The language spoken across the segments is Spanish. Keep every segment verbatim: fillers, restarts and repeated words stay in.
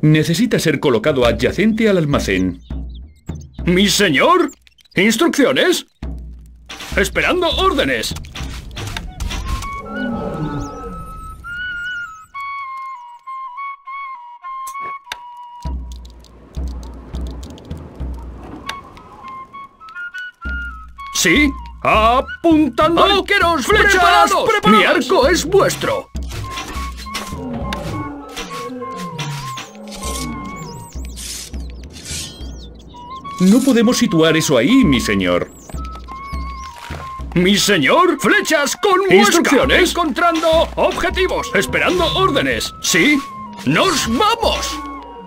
Necesita ser colocado adyacente al almacén. ¡Mi señor! ¿Instrucciones? ¡Esperando órdenes! ¿Sí? ¡Apuntando! ¡Arqueros, flechas! ¡Preparados! ¡Preparados! ¡Mi arco es vuestro! No podemos situar eso ahí, mi señor. ¡Mi señor! ¡Flechas con muesca! ¿Instrucciones? Encontrando objetivos. Esperando órdenes. ¿Sí? ¡Nos vamos!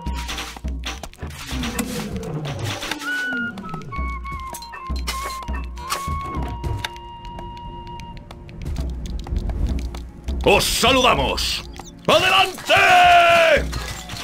¡Os saludamos! ¡Adelante!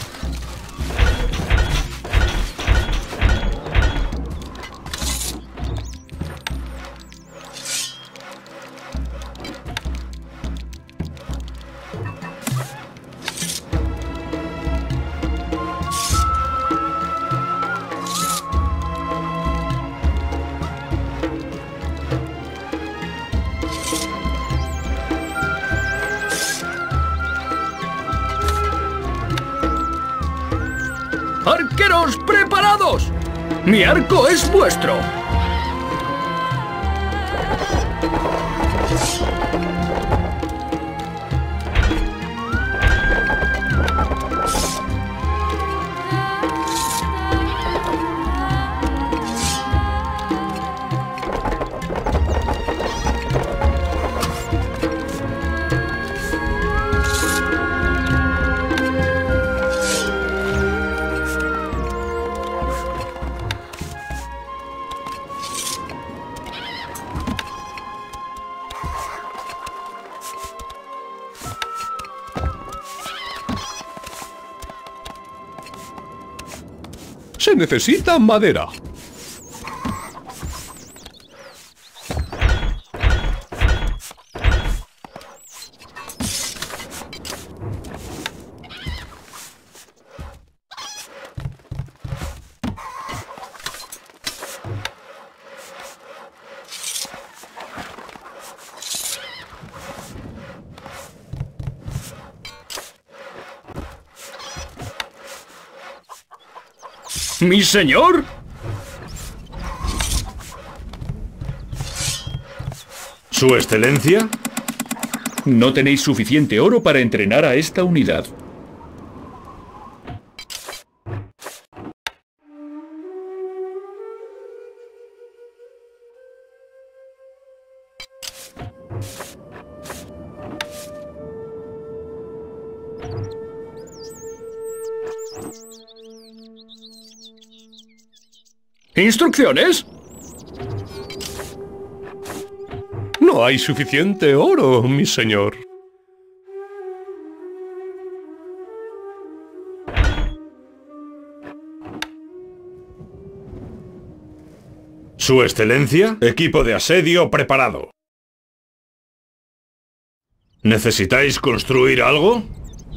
¡Arqueros preparados! ¡Mi arco es vuestro! Se necesita madera. ¡Mi señor! ¿Su excelencia? No tenéis suficiente oro para entrenar a esta unidad. ¿Instrucciones? No hay suficiente oro, mi señor. ¿Su excelencia? Equipo de asedio preparado. ¿Necesitáis construir algo?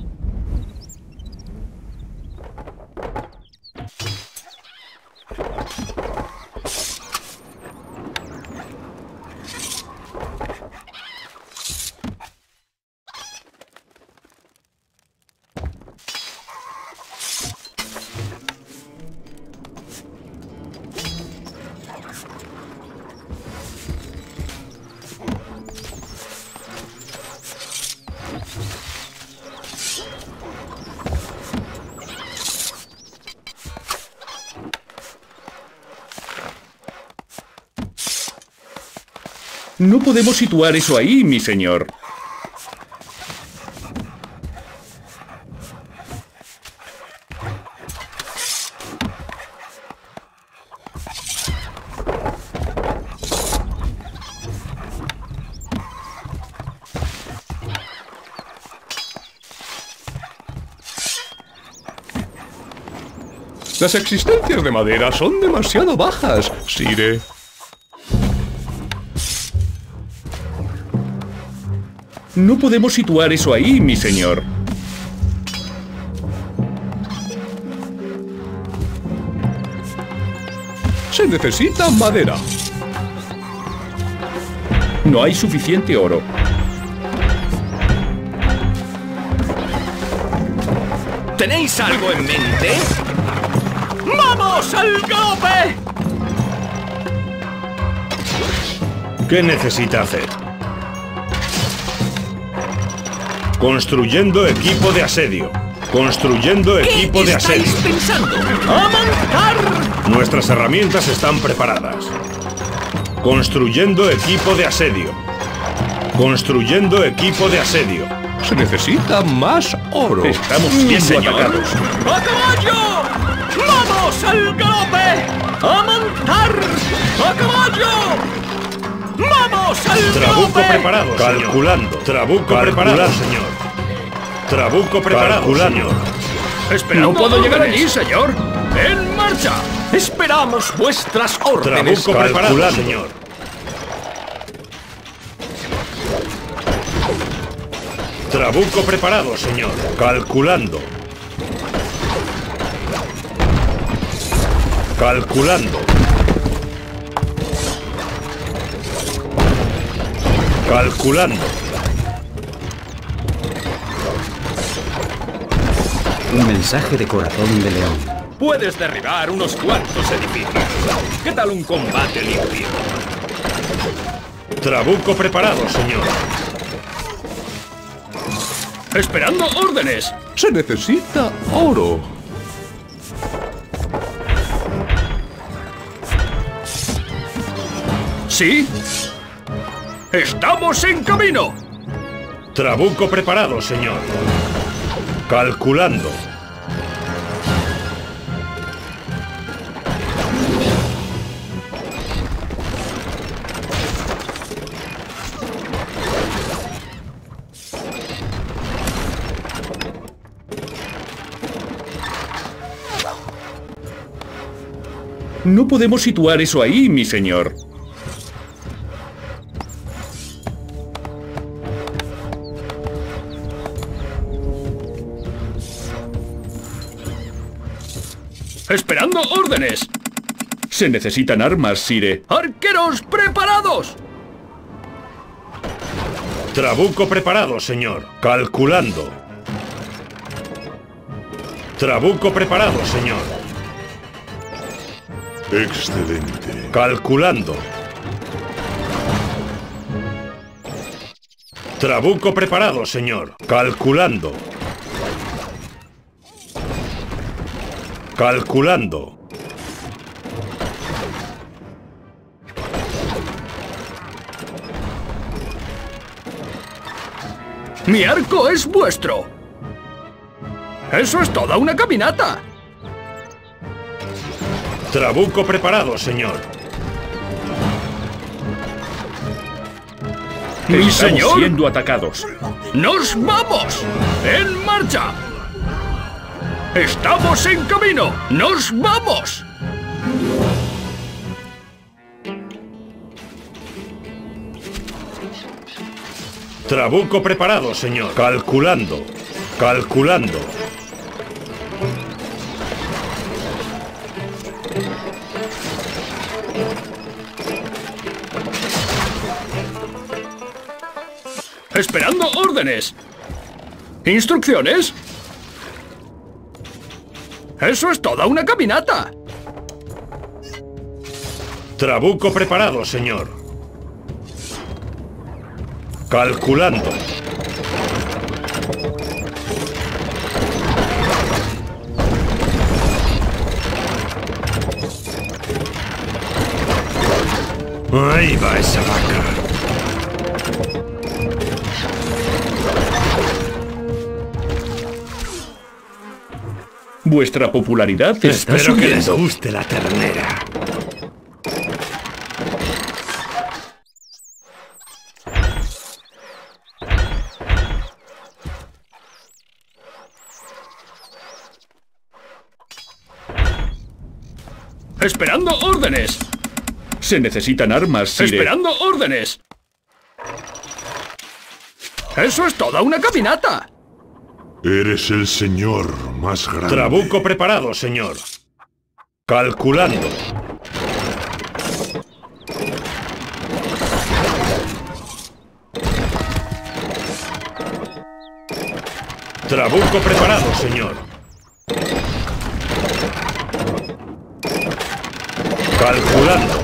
No podemos situar eso ahí, mi señor. Las existencias de madera son demasiado bajas, Sire. No podemos situar eso ahí, mi señor. Se necesita madera. No hay suficiente oro. ¿Tenéis algo en mente? ¡Vamos al galope! ¿Qué necesita hacer? Construyendo equipo de asedio. Construyendo equipo de asedio. ¿Qué estáis pensando? ¡A montar! Nuestras herramientas están preparadas. Construyendo equipo de asedio. Construyendo equipo de asedio. Se necesita más oro. Estamos ¡Sí, siendo señor! atacados. ¡A caballo! ¡Vamos al galope! ¡A montar! ¡A caballo! ¡Vamos al Trabuco galope! preparado, calculando. Trabuco preparado, señor. Trabuco preparado, señor. Esperando no puedo llegar allí, señor. ¡En marcha! Esperamos vuestras órdenes. Trabuco preparado, señor. Trabuco preparado, señor. Calculando. Calculando. Calculando. Un mensaje de Corazón de León. Puedes derribar unos cuantos edificios. ¿Qué tal un combate limpio? Trabuco preparado, señor. Esperando órdenes. Se necesita oro. ¿Sí? ¡Estamos en camino! Trabuco preparado, señor. Calculando. No podemos situar eso ahí, mi señor. ¡Esperando órdenes! Se necesitan armas, Sire. ¡Arqueros preparados! Trabuco preparado, señor. Calculando. Trabuco preparado, señor. Excelente. Calculando. Trabuco preparado, señor. Calculando. Calculando. ¡Mi arco es vuestro! ¡Eso es toda una caminata! Trabuco preparado, señor. ¡Mi Estamos señor! siendo atacados. ¡Nos vamos! ¡En marcha! ¡Estamos en camino! ¡Nos vamos! Trabuco preparado, señor. Calculando. Calculando. ¡Esperando órdenes! ¿Instrucciones? ¡Eso es toda una caminata! Trabuco preparado, señor. Calculando. Ahí va esa vaca. Vuestra popularidad está Espero que les subiendo. guste la ternera. ¡Esperando órdenes! Se necesitan armas, Sire. ¡Esperando órdenes! ¡Eso es toda una caminata! Eres el señor más grande. Trabuco preparado, señor. Calculando. Trabuco preparado, señor. Calculando.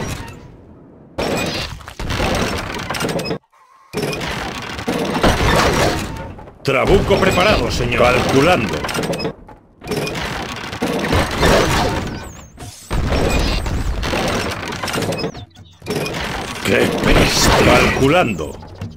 Trabuco preparado, señor. Calculando. ¡Qué peste! Calculando.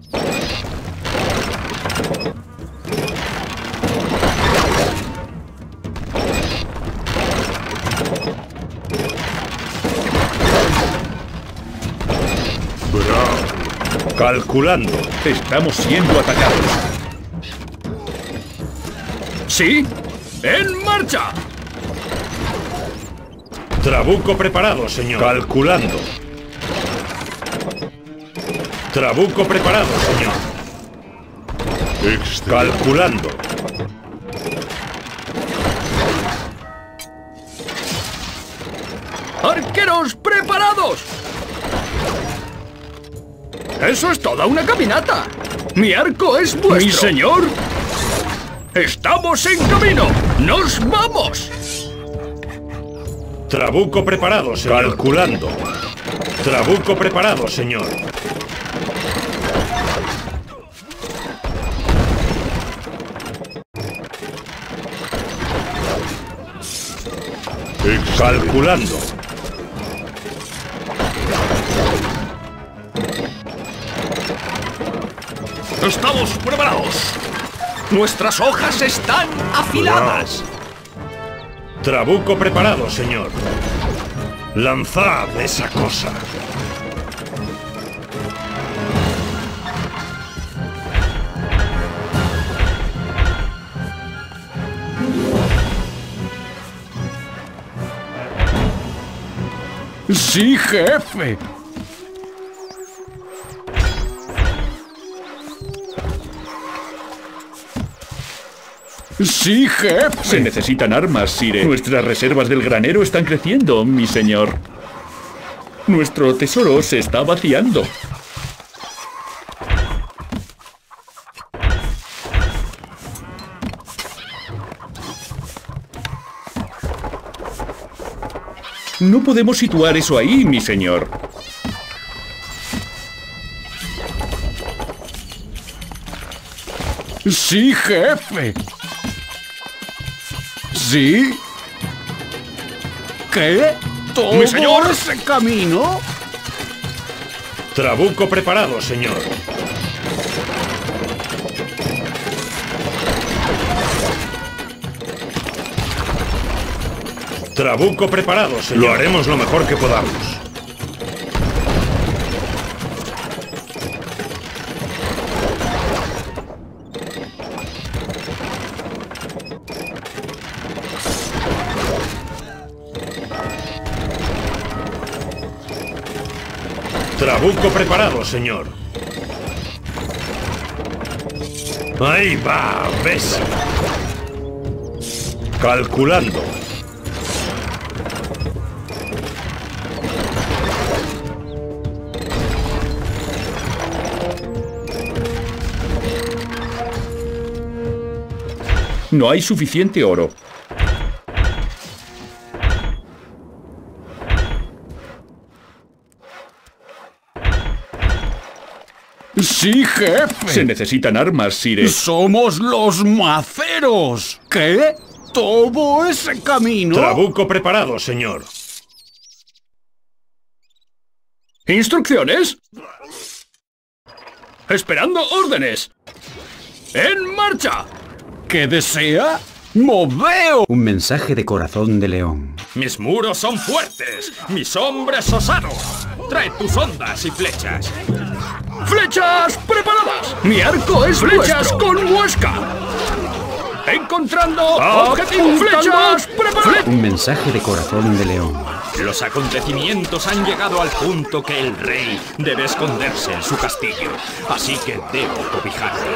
Bravo. Calculando. Estamos siendo atacados. ¿Sí? ¡En marcha! Trabuco preparado, señor. Calculando. Trabuco preparado, señor. Excelente. Calculando. ¡Arqueros preparados! ¡Eso es toda una caminata! ¡Mi arco es vuestro! ¡Mi señor! ¡Estamos en camino! ¡Nos vamos! Trabuco preparado, señor. Calculando. Trabuco preparado, señor. Excelente. Calculando. ¡Estamos preparados! ¡Nuestras hojas están afiladas! Trabuco preparado, señor. Lanzad esa cosa. ¡Sí, jefe! ¡Sí, jefe! Se necesitan armas, Sire. Nuestras reservas del granero están creciendo, mi señor. Nuestro tesoro se está vaciando. No podemos situar eso ahí, mi señor. ¡Sí, jefe! ¿Sí? ¿Qué? ¿Todo ¡Mi señor! ese camino? Trabuco preparado, señor. Trabuco preparado, señor. Lo haremos lo mejor que podamos. Trabuco preparado, señor. Ahí va, ves. Calculando. No hay suficiente oro. ¡Sí, jefe! Se necesitan armas, Sire. ¡Somos los maceros! ¿Qué? ¿Todo ese camino? Trabuco preparado, señor. ¿Instrucciones? Esperando órdenes. ¡En marcha! ¿Qué desea? ¡Moveo! Un mensaje de Corazón de León. Mis muros son fuertes, mis hombres osados. Trae tus ondas y flechas. ¡Flechas preparadas! ¡Mi arco es flechas vuestro. Con muesca! ¡Encontrando objetivo! ¡Flechas preparadas! Un mensaje de Corazón de León. Los acontecimientos han llegado al punto que el rey debe esconderse en su castillo. Así que debo cobijarle.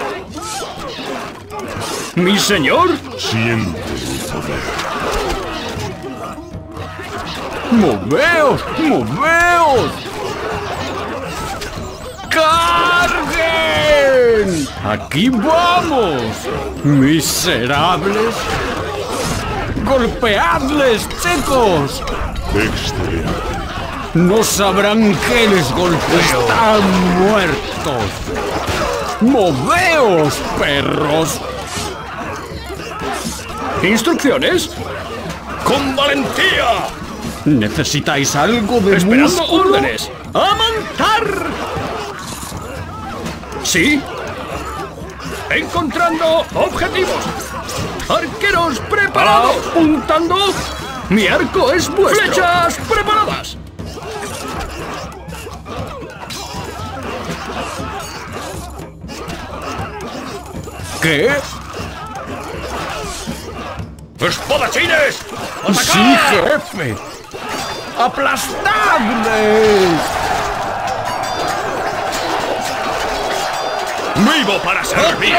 ¡Mi señor! Siente el poder. ¡Moveos! ¡Moveos! ¡Carguen! ¡Aquí vamos! ¡Miserables! ¡Golpeadles, chicos! Excelente. No sabrán que les golpeo. ¡Están muertos! ¡Moveos, perros! ¿Instrucciones? ¡Con valentía! ¿Necesitáis algo de Esperando músculo? órdenes. ¡A montar! ¿Sí? Encontrando objetivos. Arqueros preparados. ¡Apuntando! Mi arco es vuestro. Flechas preparadas. ¿Qué? ¡Espadachines! ¡Sí, jefe! ¡Aplastadles! ¡Vivo para servir!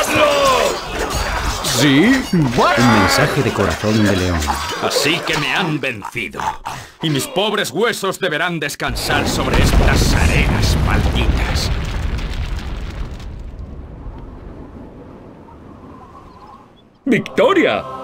¿Sí? Un mensaje de corazón de león. Así que me han vencido. Y mis pobres huesos deberán descansar sobre estas arenas malditas. ¡Victoria!